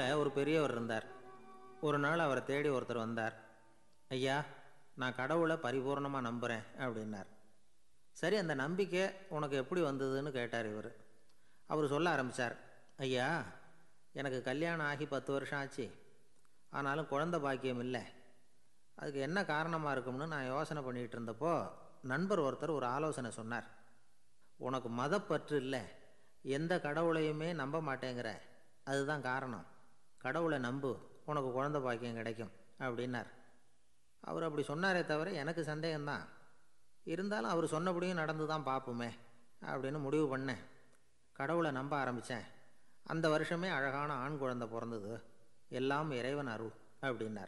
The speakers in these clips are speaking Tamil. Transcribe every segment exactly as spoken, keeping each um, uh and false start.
ஊரில் ஒரு பெரியவர் இருந்தார். ஒரு நாள் அவரை தேடி ஒருத்தர் வந்தார். ஐயா, நான் கடவுளை பரிபூர்ணமாக நம்புகிறேன் அப்படின்னார். சரி, அந்த நம்பிக்கை உனக்கு எப்படி வந்ததுன்னு கேட்டார் இவர். அவர் சொல்ல ஆரம்பித்தார். ஐயா, எனக்கு கல்யாணம் ஆகி பத்து வருஷம் ஆச்சு. ஆனாலும் குழந்தை பாக்கியம் இல்லை. அதுக்கு என்ன காரணமாக இருக்கும்னு நான் யோசனை பண்ணிகிட்டு இருந்தப்போ நண்பர் ஒருத்தர் ஒரு ஆலோசனை சொன்னார். உனக்கு மதப்பற்று இல்லை, எந்த கடவுளையுமே நம்ப மாட்டேங்கிற, அதுதான் காரணம். கடவுளை நம்பு, உனக்கு குழந்தை பாக்கியம் கிடைக்கும் அப்படின்னார். அவர் அப்படி சொன்னாரே தவிர எனக்கு சந்தேகம்தான். இருந்தாலும் அவர் சொன்னபடியும் நடந்து தான் பார்ப்போமே அப்படின்னு முடிவு பண்ணேன். கடவுளை நம்ப ஆரம்பித்தேன். அந்த வருஷமே அழகான ஆண் குழந்தை பிறந்தது. எல்லாம் இறைவன் அருள் அப்படின்னார்.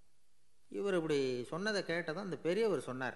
இவர் இப்படி சொன்னதை கேட்டதும் அந்த பெரியவர் சொன்னார்,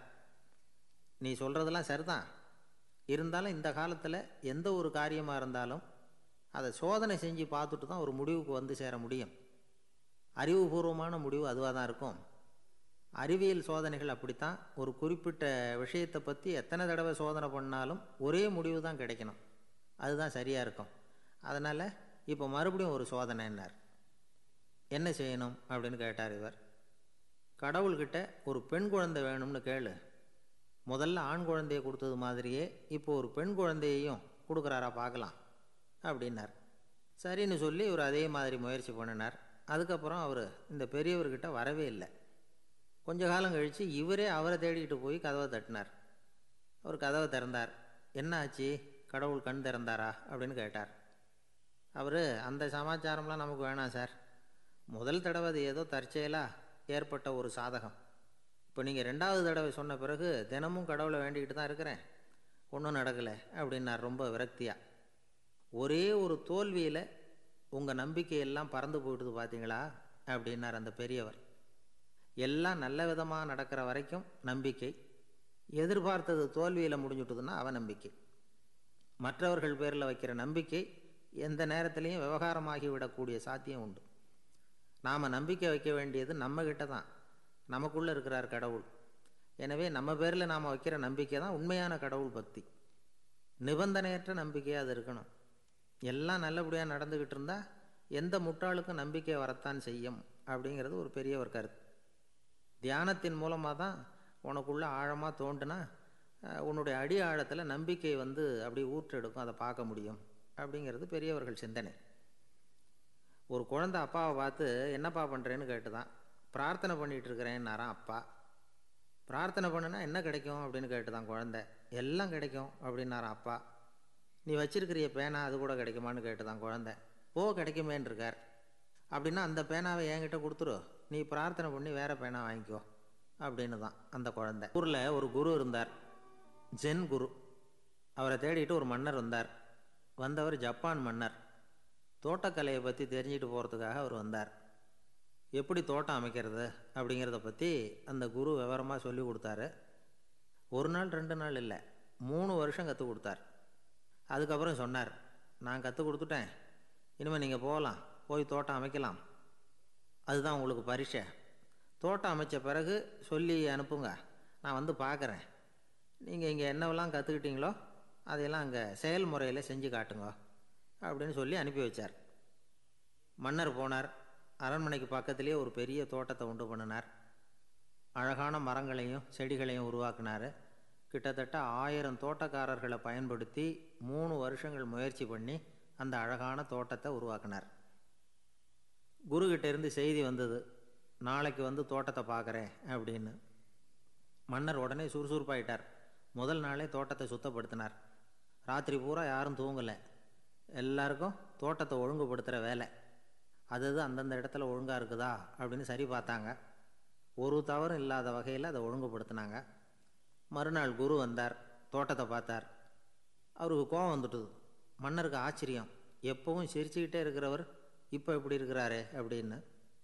நீ சொல்கிறதெல்லாம் சரிதான். இருந்தாலும் இந்த காலத்தில் எந்த ஒரு காரியமாக இருந்தாலும் அதை சோதனை செஞ்சு பார்த்துட்டு தான் ஒரு முடிவுக்கு வந்து சேர முடியும். அறிவுபூர்வமான முடிவு அதுவாக தான் இருக்கும். அறிவியல் சோதனைகள் அப்படித்தான். ஒரு குறிப்பிட்ட விஷயத்தை பற்றி எத்தனை தடவை சோதனை பண்ணாலும் ஒரே முடிவு தான் கிடைக்கணும். அதுதான் சரியாக இருக்கும். அதனால் இப்போ மறுபடியும் ஒரு சோதனைன்னார். என்ன செய்யணும் அப்படின்னு கேட்டார் இவர். கடவுள்கிட்ட ஒரு பெண் குழந்தை வேணும்னு கேளு. முதல்ல ஆண் குழந்தையை கொடுத்தது மாதிரியே இப்போ ஒரு பெண் குழந்தையையும் கொடுக்குறாரா பார்க்கலாம் அப்படின்னார். சரின்னு சொல்லி இவர் அதே மாதிரி முயற்சி பண்ணினார். அதுக்கப்புறம் அவர் இந்த பெரியவர்கிட்ட வரவே இல்லை. கொஞ்ச காலம் கழித்து இவரே அவரை தேடிக்கிட்டு போய் கதவை தட்டினார். அவர் கதவை திறந்தார். என்ன ஆச்சு, கடவுள் கண் திறந்தாரா அப்படின்னு கேட்டார். அவர், அந்த சமாச்சாரம்லாம் நமக்கு வேணாம் சார். முதல் தடவை அது ஏதோ தற்செயலாக ஏற்பட்ட ஒரு சாதகம். இப்போ நீங்கள் ரெண்டாவது தடவை சொன்ன பிறகு தினமும் கடவுளை வேண்டிக்கிட்டு தான் இருக்கிறேன், ஒன்றும் நடக்கலை அப்படின்னார் ரொம்ப விரக்தியாக. ஒரே ஒரு தோல்வியில் உங்கள் நம்பிக்கையெல்லாம் பறந்து போயிடுது பார்த்தீங்களா அப்படின்னார் அந்த பெரியவர். எல்லாம் நல்ல விதமாக நடக்கிற வரைக்கும் நம்பிக்கை, எதிர்பார்த்தது தோல்வியில் முடிஞ்சுட்டுதுன்னா அவநம்பிக்கை. மற்றவர்கள் பேரில் வைக்கிற நம்பிக்கை எந்த நேரத்திலையும் விவகாரமாகி விடக்கூடிய சாத்தியம் உண்டு. நாம் நம்பிக்கை வைக்க வேண்டியது நம்மக்கிட்ட தான். நமக்குள்ளே இருக்கிறார் கடவுள். எனவே நம்ம பேரில் நாம் வைக்கிற நம்பிக்கை தான் உண்மையான கடவுள் பக்தி. நிபந்தனையற்ற நம்பிக்கையாக அது இருக்கணும். எல்லாம் நல்லபடியாக நடந்துக்கிட்டு இருந்தால் எந்த முட்டாளுக்கும் நம்பிக்கை வரத்தான் செய்யும் அப்படிங்கிறது ஒரு பெரிய ஒரு கருத்து. தியானத்தின் மூலமாக தான் உனக்குள்ளே ஆழமாக தோண்டுனா உன்னுடைய அடி ஆழத்தில் நம்பிக்கை வந்து அப்படியே ஊற்றெடுக்கும், அதை பார்க்க முடியும் அப்படிங்கிறது பெரியவர்கள் சிந்தனை. ஒரு குழந்தை அப்பாவை பார்த்து என்னப்பா பண்ணுறேன்னு கேட்டு தான். பிரார்த்தனை பண்ணிகிட்டு இருக்கிறேன்னாரான் அப்பா. பிரார்த்தனை பண்ணுனா என்ன கிடைக்கும் அப்படின்னு கேட்டு தான் குழந்தை. எல்லாம் கிடைக்கும் அப்படின்னாரான் அப்பா. நீ வச்சிருக்கிறிய பேனா அது கூட கிடைக்குமான்னு கேட்டு தான் குழந்தை. ஓ, கிடைக்குமேன்னு இருக்கார். அப்படின்னா அந்த பேனாவை என்கிட்ட கொடுத்துரு, நீ பிரார்த்தனை பண்ணி வேறு பேனா வாங்கிக்கோ அப்படின்னு தான் அந்த குழந்தை. ஊரில் ஒரு குரு இருந்தார், ஜென் குரு. அவரை தேடிட்டு ஒரு மன்னர் வந்தார். வந்தவர் ஜப்பான் மன்னர். தோட்டக்கலையை பற்றி தெரிஞ்சுட்டு போகிறதுக்காக அவர் வந்தார். எப்படி தோட்டம் அமைக்கிறது அப்படிங்கிறத பற்றி அந்த குரு விவரமாக சொல்லி கொடுத்தாரு. ஒரு நாள் ரெண்டு நாள் இல்லை, மூணு வருஷம் கற்றுக் கொடுத்தார். அதுக்கப்புறம் சொன்னார், நான் கற்றுக் கொடுத்துட்டேன், இனிமேல் நீங்கள் போகலாம், போய் தோட்டம் அமைக்கலாம். அதுதான் உங்களுக்கு பரீட்சை. தோட்டம் அமைச்ச பிறகு சொல்லி அனுப்புங்க, நான் வந்து பார்க்குறேன். நீங்கள் இங்கே என்னவெல்லாம் கற்றுக்கிட்டீங்களோ அதையெல்லாம் அங்கே செயல்முறையில் செஞ்சு காட்டுங்க அப்படின்னு சொல்லி அனுப்பி வச்சார். மன்னர் போனார். அரண்மனைக்கு பக்கத்துலேயே ஒரு பெரிய தோட்டத்தை உண்டு பண்ணினார். அழகான மரங்களையும் செடிகளையும் உருவாக்கினார். கிட்டத்தட்ட ஆயிரம் தோட்டக்காரர்களை பயன்படுத்தி மூணு வருஷங்கள் முயற்சி பண்ணி அந்த அழகான தோட்டத்தை உருவாக்கினார். குருக்கிட்ட இருந்து செய்தி வந்தது, நாளைக்கு வந்து தோட்டத்தை பார்க்குறேன் அப்படின்னு. மன்னர் உடனே சுறுசுறுப்பாயிட்டார். முதல் நாளே தோட்டத்தை சுத்தப்படுத்தினார். ராத்திரி பூரா யாரும் தூங்கலை. எல்லாருக்கும் தோட்டத்தை ஒழுங்குபடுத்துகிற வேலை. அது அது அந்தந்த இடத்துல ஒழுங்காக இருக்குதா அப்படின்னு சரி பார்த்தாங்க. ஒரு தவறும் இல்லாத வகையில் அதை ஒழுங்குபடுத்தினாங்க. மறுநாள் குரு வந்தார், தோட்டத்தை பார்த்தார். அவருக்கு கோபம் வந்துட்டுது. மன்னருக்கு ஆச்சரியம், எப்பவும் சிரிச்சுக்கிட்டே இருக்கிறவர் இப்போ இப்படி இருக்கிறாரே அப்படின்னு.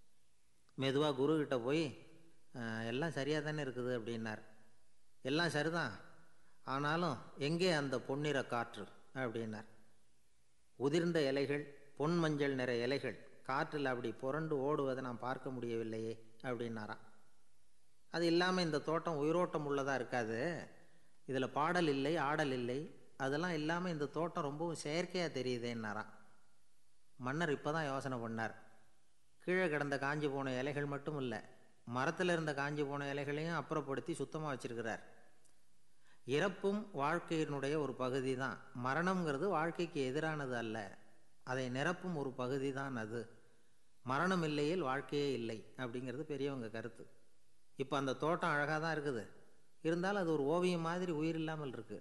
மெதுவாக குருக்கிட்ட போய் எல்லாம் சரியாக தானே இருக்குது அப்படின்னார். எல்லாம் சரிதான், ஆனாலும் எங்கே அந்த பொன்னிற காற்று அப்படின்னார். உதிர்ந்த இலைகள், பொன் மஞ்சள் நிற இலைகள் காற்றில் அப்படி புரண்டு ஓடுவதை நான் பார்க்க முடியவில்லையே அப்படின்னாராம். அது இல்லாமல் இந்த தோட்டம் உயிரோட்டம் உள்ளதாக இருக்காது, இதில் பாடல் இல்லை, ஆடல் இல்லை, அதெல்லாம் இல்லாமல் இந்த தோட்டம் ரொம்பவும் செயற்கையாக தெரியுதேன்னாராம். மன்னர் இப்போ தான் யோசனை பண்ணார், கீழே கிடந்த காஞ்சி போன இலைகள் மட்டும் இல்லை, மரத்தில் இருந்த காஞ்சி போன இலைகளையும் அப்புறப்படுத்தி சுத்தமாக வச்சிருக்கிறார். இறப்பும் வாழ்க்கையினுடைய ஒரு பகுதி தான். மரணம்ங்கிறது வாழ்க்கைக்கு எதிரானது அல்ல, அதை நிரப்பும் ஒரு பகுதி தான் அது. மரணம் இல்லையில் வாழ்க்கையே இல்லை அப்படிங்கிறது பெரியவங்க கருத்து. இப்போ அந்த தோட்டம் அழகாக தான் இருக்குது, இருந்தாலும் அது ஒரு ஓவியம் மாதிரி உயிர் இல்லாமல் இருக்கு.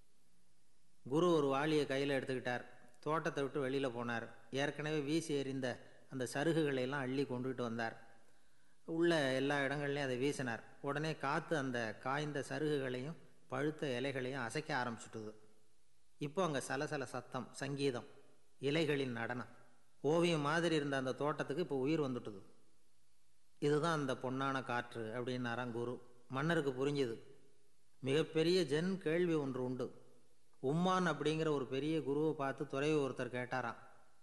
குரு ஒரு வாளியை கையில் எடுத்துக்கிட்டார், தோட்டத்தை விட்டு வெளியில் போனார். ஏற்கனவே வீசி எறிந்த அந்த சருகுகளை எல்லாம் அள்ளி கொண்டுகிட்டு வந்தார். உள்ள எல்லா இடங்கள்லையும் அதை வீசினார். உடனே காற்று அந்த காய்ந்த சருகுகளையும் பழுத்த இலைகளையும் அசைக்க ஆரம்பிச்சுட்டுது. இப்போ அங்கே சலசல சத்தம், சங்கீதம், இலைகளின் நடனம். ஓவியம் மாதிரி இருந்த அந்த தோட்டத்துக்கு இப்போ உயிர் வந்துட்டுது. இதுதான் அந்த பொன்னான காற்று அப்படின்னாராம் குரு. மன்னருக்கு புரிஞ்சுது. மிகப்பெரிய ஜென் கேள்வி ஒன்று உண்டு. உம்மான் அப்படிங்கிற ஒரு பெரிய குருவை பார்த்து துறவி ஒருத்தர் கேட்டாராம்,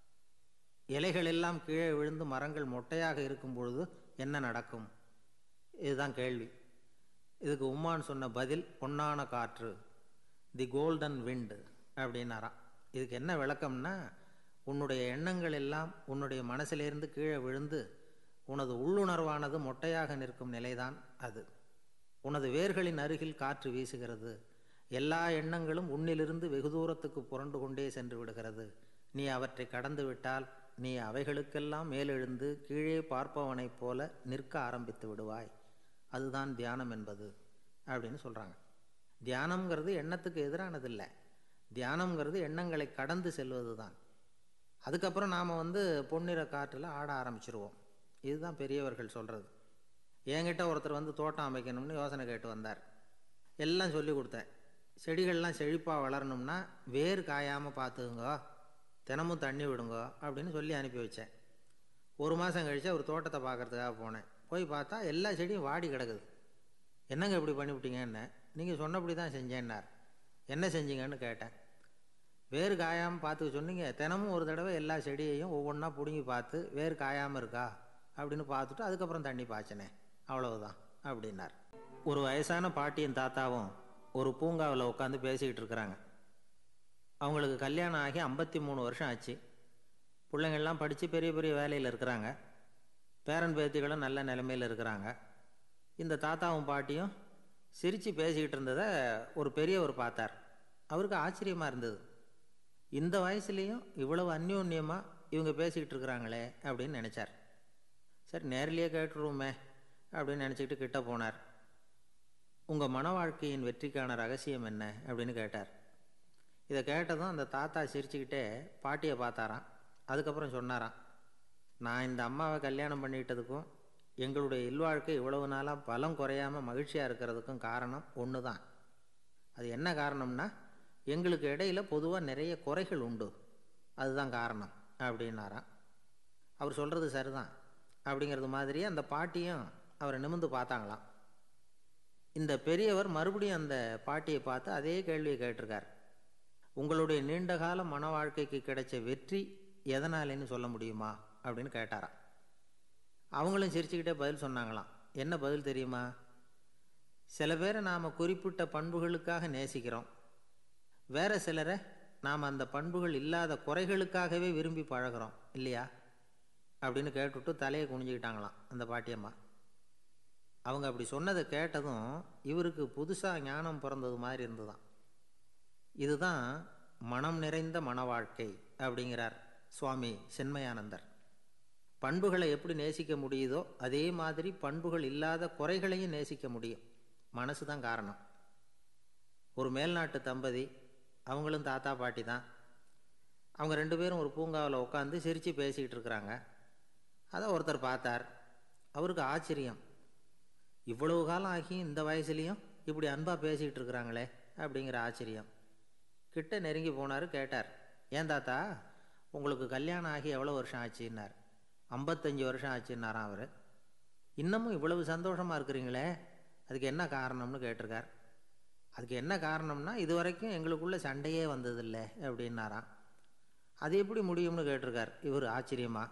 இலைகள் எல்லாம் கீழே விழுந்து மரங்கள் மொட்டையாக இருக்கும் பொழுது என்ன நடக்கும்? இதுதான் கேள்வி. இதுக்கு உம்மான் சொன்ன பதில் பொன்னான காற்று, தி கோல்டன் விண்டு அப்படின்னாராம். இதுக்கு என்ன விளக்கம்னா, உன்னுடைய எண்ணங்கள் எல்லாம் உன்னுடைய மனசிலிருந்து கீழே விழுந்து உனது உள்ளுணர்வானது மொட்டையாக நிற்கும் நிலைதான் அது. உனது வேர்களின் அருகில் காற்று வீசுகிறது. எல்லா எண்ணங்களும் உன்னிலிருந்து வெகு தூரத்துக்கு புரண்டு கொண்டே சென்று விடுகிறது. நீ அவற்றை கடந்து விட்டால் நீ அவைகளுக்கெல்லாம் மேலெழுந்து கீழே பார்ப்பவனைப் போல நிற்க ஆரம்பித்து விடுவாய். அதுதான் தியானம் என்பது அப்படின்னு சொல்கிறாங்க. தியானம்ங்கிறது எண்ணத்துக்கு எதிரானதில்லை, தியானம்ங்கிறது எண்ணங்களை கடந்து செல்வது தான். அதுக்கப்புறம் நாம் வந்து பொன்னிற காற்றில் ஆட ஆரம்பிச்சிருவோம். இதுதான் பெரியவர்கள் சொல்கிறது. என்கிட்ட ஒருத்தர் வந்து தோட்டம் அமைக்கணும்னு யோசனை கேட்டு வந்தார். எல்லாம் சொல்லி கொடுத்தேன். செடிகள்லாம் செழிப்பாக வளரணும்னா வேர் காயாமல் பார்த்துக்குங்க, தினமும் தண்ணி விடுங்க அப்படின்னு சொல்லி அனுப்பி வச்சேன். ஒரு மாதம் கழித்து ஒரு தோட்டத்தை பார்க்குறதுக்காக போனேன். போய் பார்த்தா எல்லா செடியும் வாடி கிடக்குது. என்னங்க இப்படி பண்ணிவிட்டீங்கன்னு. நீங்கள் சொன்னபடி தான் செஞ்சேன்னார். என்ன செஞ்சீங்கன்னு கேட்டேன். வேர் காயாமல் பார்த்துக்க சொன்னீங்க, தினமும் ஒரு தடவை எல்லா செடியையும் ஒவ்வொன்றா பிடுங்கி பார்த்து வேர் காயாமல் இருக்கா அப்படின்னு பார்த்துட்டு அதுக்கப்புறம் தண்ணி பாய்ச்சினேன், அவ்வளவுதான் அப்படின்னார். ஒரு வயசான பாட்டியும் தாத்தாவும் ஒரு பூங்காவில் உட்காந்து பேசிக்கிட்டு இருக்கிறாங்க. அவங்களுக்கு கல்யாணம் ஆகி ஐம்பத்தி மூணு வருஷம் ஆச்சு. பிள்ளைங்கள்லாம் படித்து பெரிய பெரிய வேலையில் இருக்கிறாங்க. பேரன் பேத்திகளும் நல்ல நிலைமையில் இருக்கிறாங்க. இந்த தாத்தாவும் பாட்டியும் சிரித்து பேசிக்கிட்டு இருந்ததை ஒரு பெரியவர் பார்த்தார். அவருக்கு ஆச்சரியமாக இருந்தது. இந்த வயசுலேயும் இவ்வளவு அந்யோன்யமாக இவங்க பேசிக்கிட்டு இருக்கிறாங்களே அப்படின்னு நினச்சார். சரி நேரிலேயே கேட்டுருவோமே அப்படின்னு நினச்சிக்கிட்டு கிட்ட போனார். உங்கள் மன வாழ்க்கையின் வெற்றிக்கான ரகசியம் என்ன அப்படின்னு கேட்டார். இதை கேட்டதும் அந்த தாத்தா சிரிச்சுக்கிட்டே பாட்டியை பார்த்தாராம். அதுக்கப்புறம் சொன்னாராம், நான் இந்த அம்மாவை கல்யாணம் பண்ணிக்கிட்டதுக்கும் எங்களுடைய இல்வாழ்க்கை இவ்வளவு நாளாக பலம் குறையாமல் மகிழ்ச்சியாக இருக்கிறதுக்கும் காரணம் ஒன்று தான். அது என்ன காரணம்னா, எங்களுக்கு இடையில பொதுவாக நிறைய குறைகள் உண்டு, அதுதான் காரணம் அப்படின்னாராம். அவர் சொல்கிறது சரிதான் அப்படிங்கிறது மாதிரியே அந்த பாட்டியும் அவரை நிமிர்ந்து பார்த்தாங்களாம். இந்த பெரியவர் மறுபடியும் அந்த பாட்டியை பார்த்து அதே கேள்வியை கேட்டிருக்கார். உங்களுடைய நீண்டகால மன வாழ்க்கைக்கு கிடைச்ச வெற்றி எதனாலேன்னு சொல்ல முடியுமா அப்படின்னு கேட்டாராம். அவங்களும் சிரிச்சுக்கிட்டே பதில் சொன்னாங்களாம். என்ன பதில் தெரியுமா? சில பேரை நாம் குறிப்பிட்ட பண்புகளுக்காக நேசிக்கிறோம், வேற சிலரை நாம் அந்த பண்புகள் இல்லாத குறைகளுக்காகவே விரும்பி பழகிறோம் இல்லையா அப்படின்னு கேட்டுவிட்டு தலையை குனிஞ்சிக்கிட்டாங்களாம் அந்த பாட்டியம்மா. அவங்க அப்படி சொன்னதை கேட்டதும் இவருக்கு புதுசாக ஞானம் பிறந்தது மாதிரி இருந்துதான். இதுதான் மனம் நிறைந்த மன வாழ்க்கை அப்படிங்கிறார் சுவாமி சின்மயானந்தர். பண்புகளை எப்படி நேசிக்க முடியுதோ அதே மாதிரி பண்புகள் இல்லாத குறைகளையும் நேசிக்க முடியும். மனசு தான் காரணம். ஒரு மேல்நாட்டு தம்பதி, அவங்களும் தாத்தா பாட்டி தான். அவங்க ரெண்டு பேரும் ஒரு பூங்காவில் உட்காந்து சிரித்து பேசிக்கிட்டு இருக்கிறாங்க. அதை ஒருத்தர் பார்த்தார். அவருக்கு ஆச்சரியம், இவ்வளவு காலம் ஆகி இந்த வயசுலேயும் இப்படி அன்பாக பேசிக்கிட்டு இருக்கிறாங்களே அப்படிங்கிற ஆச்சரியம். கிட்ட நெருங்கி போனார். கேட்டார், ஏன் தாத்தா உங்களுக்கு கல்யாணம் ஆகி எவ்வளோ வருஷம் ஆச்சுன்னார். ஐம்பத்தஞ்சு வருஷம் ஆச்சுன்னாராம் அவர். இன்னமும் இவ்வளவு சந்தோஷமாக இருக்கிறீங்களே, அதுக்கு என்ன காரணம்னு கேட்டிருக்கார். அதுக்கு என்ன காரணம்னா, இது வரைக்கும் எங்களுக்குள்ள சண்டையே வந்ததில்லை அப்படின்னாராம். அது எப்படி முடியும்னு கேட்டிருக்கார் இவர் ஆச்சரியமா.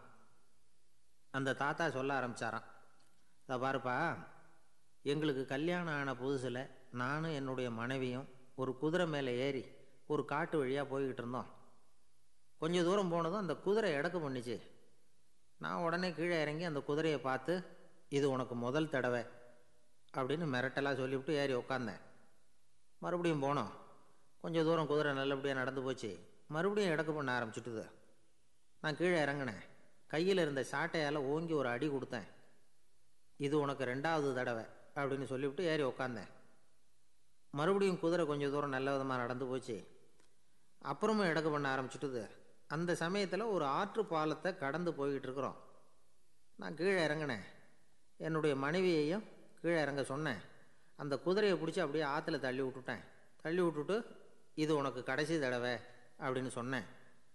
அந்த தாத்தா சொல்ல ஆரம்பித்தாராம், அதை பாருப்பா, எங்களுக்கு கல்யாணம் ஆன புதுசில் நானும் என்னுடைய மனைவியும் ஒரு குதிரை மேலே ஏறி ஒரு காட்டு வழியாக போய்கிட்டு இருந்தோம். கொஞ்சம் தூரம் போனதும் அந்த குதிரை எடக்கு பண்ணிச்சு. நான் உடனே கீழே இறங்கி அந்த குதிரையை பார்த்து, இது உனக்கு முதல் தடவை அப்படின்னு மிரட்டலாக சொல்லிவிட்டு ஏறி உட்காந்தேன். மறுபடியும் போனோம். கொஞ்சம் தூரம் குதிரை நல்லபடியாக நடந்து போச்சு. மறுபடியும் இடக்கு பண்ண ஆரம்பிச்சுட்டுது. நான் கீழே இறங்கினேன். கையில் இருந்த சாட்டையால் ஓங்கி ஒரு அடி கொடுத்தேன். இது உனக்கு ரெண்டாவது தடவை அப்படின்னு சொல்லிவிட்டு ஏறி உட்காந்தேன். மறுபடியும் குதிரை கொஞ்சம் தூரம் நல்ல விதமாக நடந்து போச்சு. அப்புறமும் இடக்கு பண்ண ஆரம்பிச்சுட்டுது. அந்த சமயத்தில் ஒரு ஆற்று பாலத்தை கடந்து போய்கிட்டு இருக்கிறோம். நான் கீழே இறங்கினேன். என்னுடைய மனைவியையும் கீழே இறங்க சொன்னேன். அந்த குதிரையை பிடிச்சி அப்படியே ஆற்றுல தள்ளி விட்டுட்டேன். தள்ளி விட்டுட்டு, இது உனக்கு கடைசி தடவை அப்படின்னு சொன்னேன்.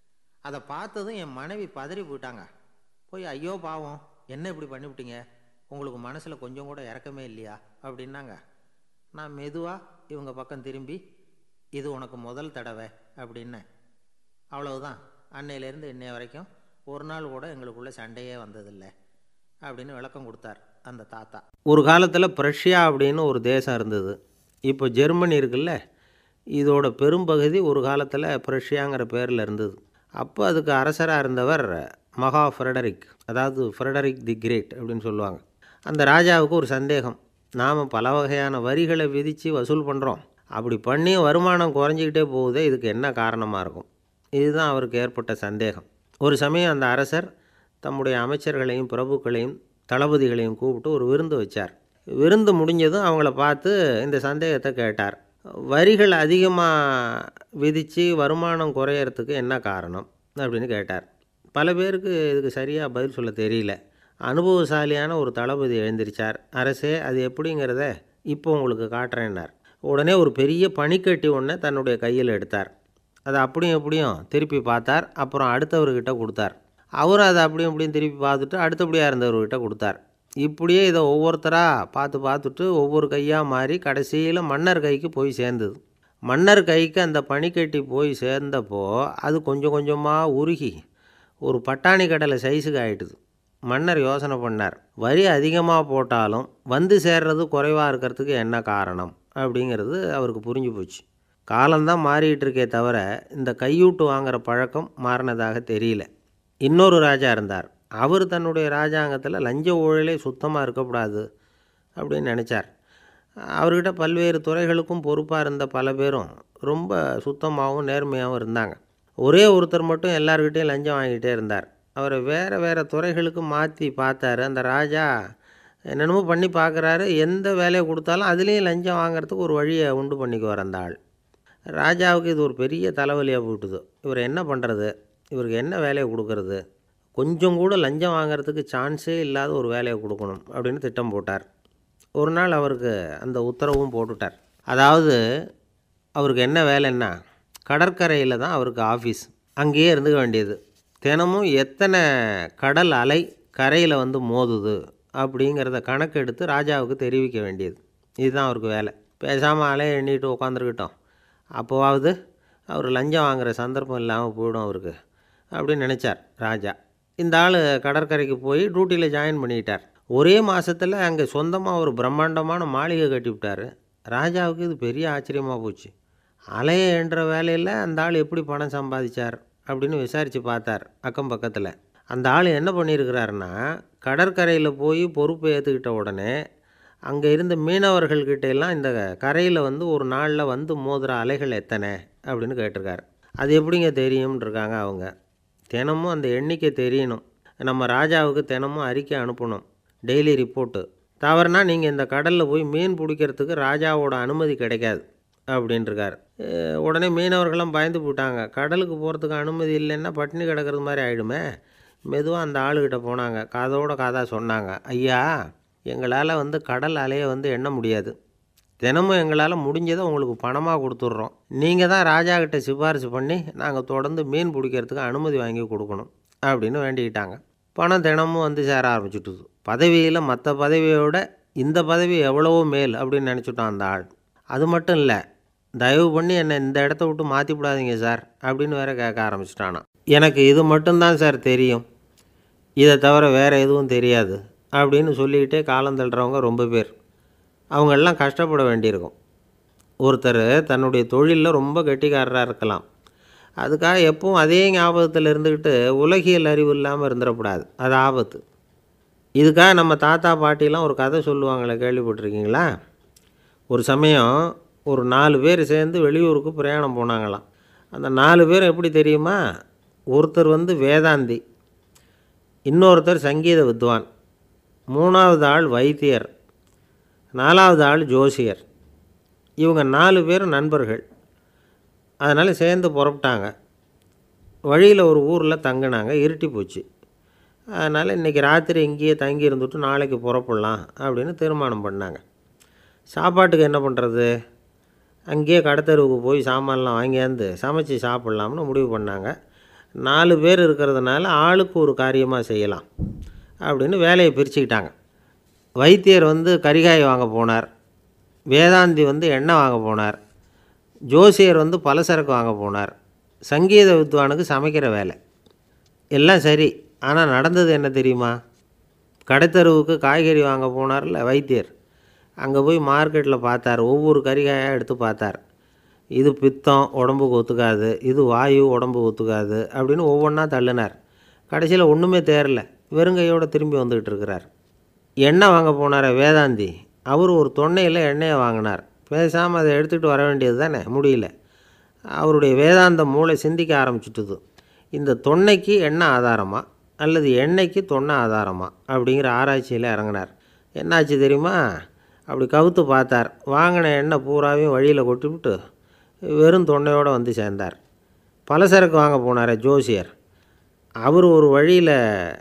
அதை பார்த்ததும் என் மனைவி பதறி போயிட்டாங்க. போய், ஐயோ பாவம், என்ன இப்படி பண்ணிவிட்டீங்க, உங்களுக்கு மனசில் கொஞ்சம் கூட இறக்கமே இல்லையா அப்படின்னாங்க. நான் மெதுவாக இவங்க பக்கம் திரும்பி, இது உனக்கு முதல் தடவை அப்படின்னேன். அவ்வளவுதான். அன்னையிலேருந்து இன்னைய வரைக்கும் ஒரு நாள் கூட எங்களுக்குள்ளே சண்டையே வந்ததில்லை அப்படின்னு விளக்கம் கொடுத்தார் அந்த தாத்தா. ஒரு காலத்தில் பிரஷ்யா அப்படின்னு ஒரு தேசம் இருந்தது. இப்போ ஜெர்மனி இருக்குல்ல, இதோட பெரும்பகுதி ஒரு காலத்தில் பிரஷ்யாங்கிற பேரில் இருந்தது. அப்போ அதுக்கு அரசராக இருந்தவர் மகா ஃப்ரெடரிக், அதாவது ஃப்ரெடரிக் தி கிரேட் அப்படின்னு சொல்லுவாங்க. அந்த ராஜாவுக்கு ஒரு சந்தேகம். நாம் பல வகையான வரிகளை விதித்து வசூல் பண்ணுறோம், அப்படி பண்ணி வருமானம் குறைஞ்சிக்கிட்டே போகுதே, இதுக்கு என்ன காரணமாக இருக்கும்? இதுதான் அவருக்கு ஏற்பட்ட சந்தேகம். ஒரு சமயம் அந்த அரசர் தம்முடைய அமைச்சர்களையும் பிரபுக்களையும் தளபதிகளையும் கூப்பிட்டு ஒரு விருந்து வச்சார். விருந்து முடிஞ்சதும் அவங்கள பார்த்து இந்த சந்தேகத்தை கேட்டார். வரிகள் அதிகமாக விதித்து வருமானம் குறையறதுக்கு என்ன காரணம் அப்படின்னு கேட்டார். பல பேருக்கு இதுக்கு சரியாக பதில் சொல்ல தெரியல. அனுபவசாலியான ஒரு தளபதி எழுந்திருச்சார். அரசே, அது எப்படிங்கிறத இப்போ உங்களுக்கு காட்டுறேன்னார். உடனே ஒரு பெரிய பனிக்கட்டி ஒன்றை தன்னுடைய கையில் எடுத்தார். அதை அப்படியும் எப்படியும் திருப்பி பார்த்தார். அப்புறம் அடுத்தவர்கிட்ட கொடுத்தார். அவரும் அதை அப்படியும் இப்படியும் திருப்பி பார்த்துட்டு அடுத்தபடியாக இருந்தவர்கிட்ட கொடுத்தார். இப்படியே இதை ஒவ்வொருத்தராக பார்த்து பார்த்துட்டு ஒவ்வொரு கையாக மாறி கடைசியில் மன்னர் கைக்கு போய் சேர்ந்தது. மன்னர் கைக்கு அந்த பனிக்கட்டி போய் சேர்ந்தப்போ அது கொஞ்சம் கொஞ்சமாக உருகி ஒரு பட்டாணி கடலை சைஸுக்கு ஆகிட்டுது. மன்னர் யோசனை பண்ணார், வரி அதிகமாக போட்டாலும் வந்து சேர்றது குறைவாக இருக்கிறதுக்கு என்ன காரணம் அப்படிங்கிறது அவருக்கு புரிஞ்சு போச்சு. காலம்தான் மாறிக்கிட்டு இருக்கே தவிர இந்த கையூட்டு வாங்குகிற பழக்கம் மாறினதாக தெரியல. இன்னொரு ராஜா இருந்தார். அவர் தன்னுடைய ராஜாங்கத்தில் லஞ்ச ஊழலே சுத்தமாக இருக்கக்கூடாது அப்படின்னு நினச்சார். அவர்கிட்ட பல்வேறு துறைகளுக்கும் பொறுப்பாக இருந்த பல பேரும் ரொம்ப சுத்தமாகவும் நேர்மையாகவும் இருந்தாங்க. ஒரே ஒருத்தர் மட்டும் எல்லார்கிட்டையும் லஞ்சம் வாங்கிட்டே இருந்தார். அவரை வேறு வேறு துறைகளுக்கு மாற்றி பார்த்தாரு. அந்த ராஜா என்னென்னமோ பண்ணி பார்க்குறாரு. எந்த வேலையை கொடுத்தாலும் அதுலேயும் லஞ்சம் வாங்கிறதுக்கு ஒரு வழியை உண்டு பண்ணிக்குவார் அந்த ஆள். ராஜாவுக்கு இது ஒரு பெரிய தலைவலியாக போட்டுது. இவர் என்ன பண்ணுறது, இவருக்கு என்ன வேலையை கொடுக்கறது, கொஞ்சம் கூட லஞ்சம் வாங்கிறதுக்கு சான்ஸே இல்லாத ஒரு வேலையை கொடுக்கணும் அப்படின்னு திட்டம் போட்டார். ஒரு நாள் அவருக்கு அந்த உத்தரவும் போட்டுட்டார். அதாவது அவருக்கு என்ன வேலைன்னா, கடற்கரையில் தான் அவருக்கு ஆஃபீஸ். அங்கேயே இருந்துக்க வேண்டியது. தினமும் எத்தனை கடல் அலை கரையில் வந்து மோதுது அப்படிங்கிறத கணக்கெடுத்து ராஜாவுக்கு தெரிவிக்க வேண்டியது. இதுதான் அவருக்கு வேலை. பேசாமல் அலையை எண்ணிட்டு உட்காந்துருக்கட்டும், அப்போவாவது அவர் லஞ்சம் வாங்குகிற சந்தர்ப்பம் இல்லாமல் போயிடும் அவருக்கு அப்படின்னு நினச்சார் ராஜா. இந்த ஆள் கடற்கரைக்கு போய் டியூட்டியில் ஜாயின் பண்ணிக்கிட்டார். ஒரே மாதத்தில் அங்கே சொந்தமாக ஒரு பிரம்மாண்டமான மாளிகை கட்டிவிட்டார். ராஜாவுக்கு இது பெரிய ஆச்சரியமாக போச்சு. அலையை என்ற வேலையில் அந்த ஆள் எப்படி பணம் சம்பாதிச்சார் அப்படின்னு விசாரித்து பார்த்தார் அக்கம் பக்கத்தில். அந்த ஆள் என்ன பண்ணியிருக்கிறாருன்னா, கடற்கரையில் போய் பொறுப்பை ஏற்றுக்கிட்ட உடனே அங்கே இருந்த மீனவர்கள்கிட்ட எல்லாம் இந்த கரையில் வந்து ஒரு நாளில் வந்து மோதுகிற அலைகள் எத்தனை அப்படின்னு கேட்டிருக்காரு. அது எப்படிங்க தெரியும்னு இருக்காங்க அவங்க. தினமும் அந்த எண்ணிக்கை தெரியணும். நம்ம ராஜாவுக்கு தினமும் அறிக்கை அனுப்பணும், டெய்லி ரிப்போர்ட்டு. தவறுனா நீங்கள் இந்த கடலில் போய் மீன் பிடிக்கிறதுக்கு ராஜாவோட அனுமதி கிடைக்காது அப்படின்ட்டுருக்கார். உடனே மீனவர்கள்லாம் பயந்து போட்டாங்க. கடலுக்கு போகிறதுக்கு அனுமதி இல்லைன்னா பட்டினி கிடக்கிறது மாதிரி ஆகிடுமே. மெதுவாக அந்த ஆளுக்கிட்ட போனாங்க. காதோட காதாக சொன்னாங்க, ஐயா, எங்களால் வந்து கடல் அலையை வந்து எண்ண முடியாது. தினமும் எங்களால் முடிஞ்சதை உங்களுக்கு பணமாக கொடுத்துட்றோம். நீங்கள் தான் ராஜா கிட்ட சிபாரிசு பண்ணி நாங்கள் தொடர்ந்து மீன் பிடிக்கிறதுக்கு அனுமதி வாங்கி கொடுக்கணும் அப்படின்னு வேண்டிக்கிட்டாங்க. பணம் தினமும் வந்து சேர ஆரம்பிச்சுட்டுது. பதவியில் மற்ற பதவியோட இந்த பதவி எவ்வளவோ மேல் அப்படின்னு நினச்சிட்டோம் அந்த ஆள். அது மட்டும் இல்லை, தயவு பண்ணி என்னை இந்த இடத்த விட்டு மாற்றி விடாதீங்க சார் அப்படின்னு வேற கேட்க ஆரம்பிச்சிட்டானா. எனக்கு இது மட்டும்தான் சார் தெரியும், இதை தவிர வேறு எதுவும் தெரியாது அப்படின்னு சொல்லிக்கிட்டே காலம் தள்ளுறவங்க ரொம்ப பேர். அவங்களெல்லாம் கஷ்டப்பட வேண்டியிருக்கும். ஒருத்தர் தன்னுடைய தொழிலில் ரொம்ப கெட்டிக்காரராக இருக்கலாம். அதுக்காக எப்பவும் அதே ஞாபகத்தில் இருந்துக்கிட்டு உலகியல் அறிவு இல்லாமல் இருந்துடக்கூடாது, அது ஆபத்து. இதுக்காக நம்ம தாத்தா பாட்டிலாம் ஒரு கதை சொல்லுவாங்களே, கேள்விப்பட்டிருக்கீங்களா? ஒரு சமயம் ஒரு நாலு பேர் சேர்ந்து வெளியூருக்கு பிரயாணம் போனாங்களாம். அந்த நாலு பேர் எப்படி தெரியுமா? ஒருத்தர் வந்து வேதாந்தி, இன்னொருத்தர் சங்கீத வித்வான், மூணாவது ஆள் வைத்தியர், நாலாவது ஆள் ஜோசியர். இவங்க நாலு பேரும் நண்பர்கள். அதனால் சேர்ந்து புறப்பட்டாங்க. வழியில் ஒரு ஊரில் தங்கினாங்க. இருட்டி போச்சு. அதனால் இன்றைக்கி ராத்திரி இங்கேயே தங்கி இருந்துட்டு நாளைக்கு புறப்படலாம் அப்படின்னு தீர்மானம் பண்ணாங்க. சாப்பாட்டுக்கு என்ன பண்ணுறது? அங்கேயே கடத்தெருவுக்கு போய் சாமான்லாம் வாங்கியாந்து சமைச்சி சாப்பிட்லாம்னு முடிவு பண்ணாங்க. நாலு பேர் இருக்கிறதுனால ஆளுக்கு ஒரு காரியமாக செய்யலாம் அப்படின்னு வேலையை பிரிச்சுக்கிட்டாங்க. வைத்தியர் வந்து கரிகாய் வாங்க போனார், வேதாந்தி வந்து எண்ணெய் வாங்க போனார், ஜோசியர் வந்து பலசரக்கு வாங்க போனார், சங்கீத வித்வானுக்கு சமைக்கிற வேலை. எல்லாம் சரி. ஆனால் நடந்தது என்ன தெரியுமா? கடைத்தெருவுக்கு காய்கறி வாங்க போனார்ல வைத்தியர், அங்கே போய் மார்க்கெட்டில் பார்த்தார். ஒவ்வொரு கறிகாயாக எடுத்து பார்த்தார். இது பித்தம், உடம்புக்கு ஒத்துக்காது, இது வாயு, உடம்புக்கு ஒத்துக்காது அப்படின்னு ஒவ்வொன்றா தள்ளினார். கடைசியில் ஒன்றுமே தேரல, வெறுங்கையோடு திரும்பி வந்துக்கிட்டு இருக்கிறார். எண்ணெய் வாங்க போனார் வேதாந்தி, அவர் ஒரு தொன்னையில் எண்ணெயை வாங்கினார். பேசாமல் அதை எடுத்துகிட்டு வர வேண்டியது தானே, முடியல. அவருடைய வேதாந்த மூளை சிந்திக்க ஆரம்பிச்சுட்டுது. இந்த தொன்னைக்கு எண்ணெய் ஆதாரமா அல்லது எண்ணெய்க்கு தொன்னை ஆதாரமா அப்படிங்கிற ஆராய்ச்சியில் இறங்கினார். என்னாச்சு தெரியுமா? அப்படி கவுத்து பார்த்தார். வாங்கின எண்ணெய் பூராவையும் வழியில் கொட்டிவிட்டு வெறும் தொன்னையோடு வந்து சேர்ந்தார். பலசரக்கு வாங்க போனார் ஜோசியர், அவர் ஒரு வழியில்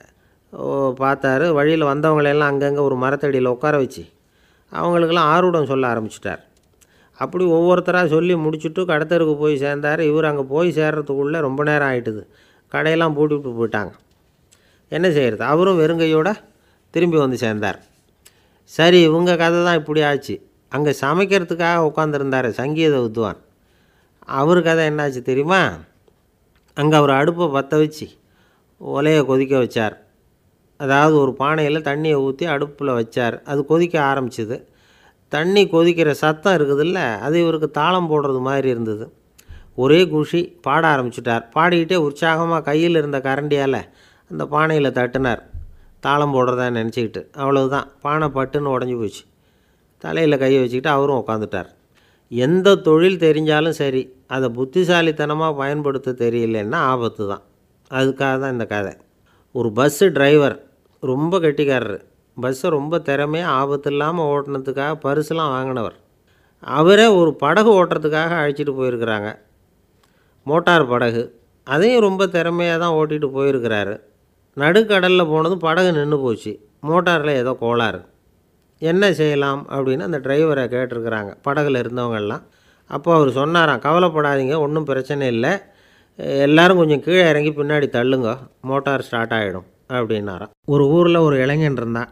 பார்த்தார். வழியில் வந்தவங்களெல்லாம் அங்கங்கே ஒரு மரத்தடியில் உட்கார வச்சு அவங்களுக்கெல்லாம் ஆர்வம் சொல்ல ஆரம்பிச்சிட்டார். அப்படி ஒவ்வொருத்தராக சொல்லி முடிச்சுட்டு கடத்தருக்கு போய் சேர்ந்தார். இவர் அங்கே போய் சேர்றதுக்குள்ளே ரொம்ப நேரம் ஆகிட்டுது. கடையெல்லாம் பூட்டிவிட்டு போயிட்டாங்க. என்ன செய்கிறது? அவரும் வெறுங்கையோடு திரும்பி வந்து சேர்ந்தார். சரி, இவங்க கதை தான் இப்படி ஆச்சு. அங்கே சமைக்கிறதுக்காக உட்காந்துருந்தார் சங்கீத வித்வான், அவர் கதை என்னாச்சு தெரியுமா? அங்கே அவர் அடுப்பை பற்ற வச்சு ஒலையை கொதிக்க வச்சார். அதாவது ஒரு பானையில் தண்ணியை ஊற்றி அடுப்பில் வச்சார். அது கொதிக்க ஆரம்பிச்சிது. தண்ணி கொதிக்கிற சத்தம் இருக்குதுல்ல, அது இவருக்கு தாளம் போடுறது மாதிரி இருந்தது. ஒரே குஷி, பாட ஆரம்பிச்சிட்டார். பாடிக்கிட்டே உற்சாகமாக கையில் இருந்த கரண்டியால் அந்த பானையில் தட்டினார், தாளம் போடுறதா நினச்சிக்கிட்டு. அவ்வளவுதான், பானை பட்டுன்னு உடஞ்சி போச்சு. தலையில் கையை வச்சுக்கிட்டு அவரும் உட்காந்துட்டார். எந்த தொழில் தெரிஞ்சாலும் சரி, அதை புத்திசாலித்தனமாக பயன்படுத்த தெரியலன்னா ஆபத்து தான். அதுக்காக தான் இந்த கதை. ஒரு பஸ்ஸு டிரைவர் ரொம்ப கெட்டிக்காரர். பஸ்ஸை ரொம்ப திறமையாக ஆபத்து இல்லாமல் ஓட்டினதுக்காக பரிசுலாம் வாங்கினவர். அவரே ஒரு படகு ஓட்டுறதுக்காக அழைச்சிட்டு போயிருக்கிறாங்க, மோட்டார் படகு. அதையும் ரொம்ப திறமையாக தான் ஓட்டிகிட்டு போயிருக்கிறாரு. நடுக்கடலில் போனதும் படகு நின்று போச்சு. மோட்டாரில் ஏதோ கோளாறு. என்ன செய்யலாம் அப்படின்னு அந்த டிரைவரை கேட்டிருக்கிறாங்க படகுல இருந்தவங்கெல்லாம். அப்போ அவர் சொன்னாராம், கவலைப்படாதீங்க, ஒன்றும் பிரச்சனை இல்லை, எல்லோரும் கொஞ்சம் கீழே இறங்கி பின்னாடி தள்ளுங்க, மோட்டார் ஸ்டார்ட் ஆகிடும் அப்படின்னாராம். ஒரு ஊரில் ஒரு இளைஞன் இருந்தான்.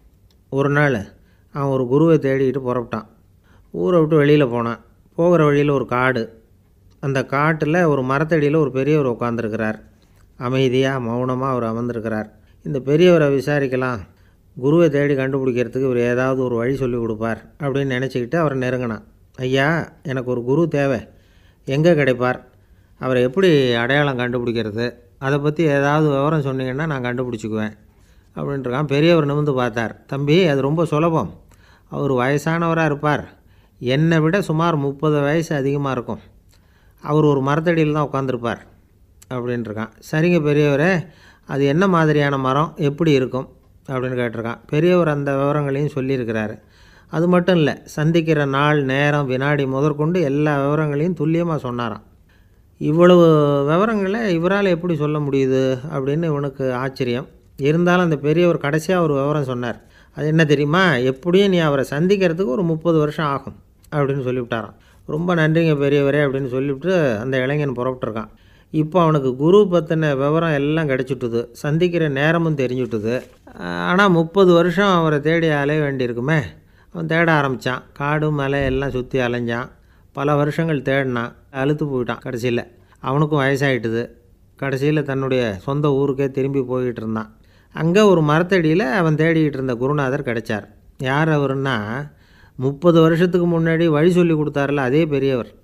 ஒரு நாள் அவன் ஒரு குருவை தேடிக்கிட்டு புறப்பட்டான். ஊரை விட்டு வெளியில் போனான். போகிற வழியில் ஒரு காடு. அந்த காட்டில் ஒரு மரத்தடியில் ஒரு பெரியவர் உட்காந்துருக்கிறார். அமைதியாக மௌனமாக அவர் அமர்ந்திருக்கிறார். இந்த பெரியவரை விசாரிக்கலாம், குருவை தேடி கண்டுபிடிக்கிறதுக்கு இவர் ஏதாவது ஒரு வழி சொல்லி கொடுப்பார் அப்படின்னு நினச்சிக்கிட்டு அவரை நெருங்கினான். ஐயா, எனக்கு ஒரு குரு தேவை, எங்கே கிடைப்பார்? அவரை எப்படி அடையாளம் கண்டுபிடிக்கிறது? அதை பற்றி ஏதாவது விவரம் சொன்னீங்கன்னா நான் கண்டுபிடிச்சிக்குவேன் அப்படின்ட்டுருக்கான். பெரியவர் நிமிர்ந்து பார்த்தார். தம்பி, அது ரொம்ப சுலபம். அவர் வயசானவராக இருப்பார், என்னை விட சுமார் முப்பது வயசு அதிகமாக இருக்கும். அவர் ஒரு மரத்தடியில் தான் உட்காந்துருப்பார் அப்படின்ட்டுருக்கான். சரிங்க பெரியவரே, அது என்ன மாதிரியான மரம், எப்படி இருக்கும் அப்படின்னு கேட்டிருக்கான். பெரியவர் அந்த விவரங்களையும் சொல்லியிருக்கிறாரு. அது மட்டும் இல்லை, சந்திக்கிற நாள், நேரம், வினாடி முதற்கொண்டு எல்லா விவரங்களையும் துல்லியமாக சொன்னாராம். இவ்வளவு விவரங்களை இவரால் எப்படி சொல்ல முடியுது அப்படின்னு இவனுக்கு ஆச்சரியம். இருந்தாலும் அந்த பெரியவர் கடைசியாக ஒரு விவரம் சொன்னார். அது என்ன தெரியுமா? எப்படியும் நீ அவரை சந்திக்கிறதுக்கு ஒரு முப்பது வருஷம் ஆகும் அப்படின்னு சொல்லிவிட்டாராம். ரொம்ப நன்றிங்க பெரியவரே அப்படின்னு சொல்லிவிட்டு அந்த இளைஞன் புறப்பட்டுருக்கான். இப்போ அவனுக்கு குரு பற்றின விவரம் எல்லாம் கிடச்சிட்டுது, சந்திக்கிற நேரமும் தெரிஞ்சுட்டுது. ஆனால் முப்பது வருஷம் அவரை தேடி அலைய வேண்டியிருக்குமே. அவன் தேட ஆரம்பித்தான். காடு மலை எல்லாம் சுற்றி அலைஞ்சான். பல வருஷங்கள் தேடினான், அழுத்து போயிட்டான். கடைசியில் அவனுக்கும் வயசாகிட்டுது. கடைசியில் தன்னுடைய சொந்த ஊருக்கே திரும்பி போய்கிட்டு இருந்தான். அங்கே ஒரு மரத்தடியில் அவன் தேடிக்கிட்டு இருந்த குருநாதர் கிடைச்சார். யார் அவருன்னா, முப்பது வருஷத்துக்கு முன்னாடி வழி சொல்லி கொடுத்தாரில்ல அதே பெரியவர்.